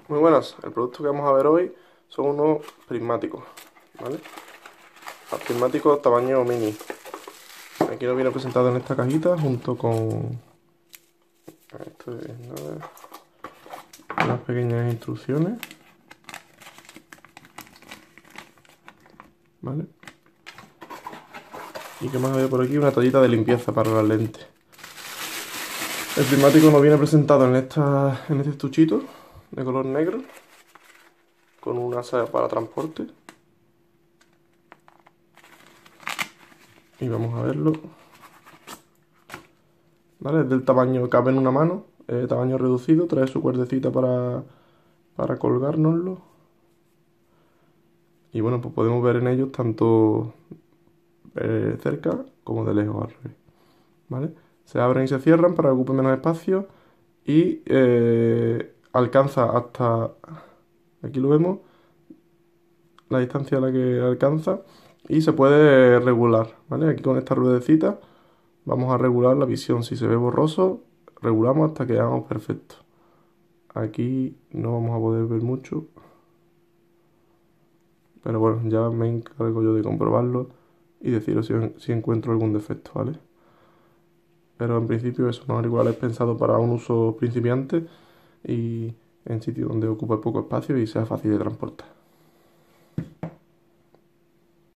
Muy buenas, el producto que vamos a ver hoy son unos prismáticos, ¿vale? Los prismáticos tamaño mini. Aquí nos viene presentado en esta cajita junto con esto es nada, unas pequeñas instrucciones, ¿vale? Y que más había por aquí, una toallita de limpieza para las lentes. El prismático nos viene presentado en este estuchito de color negro con un asa para transporte. Y vamos a verlo. ¿Vale? Es del tamaño, cabe en una mano, tamaño reducido, trae su cuerdecita para colgárnoslo. Y bueno, pues podemos ver en ellos tanto cerca como de lejos al revés, ¿vale? Se abren y se cierran para que ocupen menos espacio y alcanza hasta, aquí lo vemos, la distancia a la que alcanza y se puede regular, ¿vale? Aquí con esta ruedecita vamos a regular la visión. Si se ve borroso, regulamos hasta que hagamos perfecto. Aquí no vamos a poder ver mucho, pero bueno, ya me encargo yo de comprobarlo y deciros si encuentro algún defecto, ¿vale? Pero en principio eso, unos auriculares pensados para un uso principiante y en sitio donde ocupe poco espacio y sea fácil de transportar.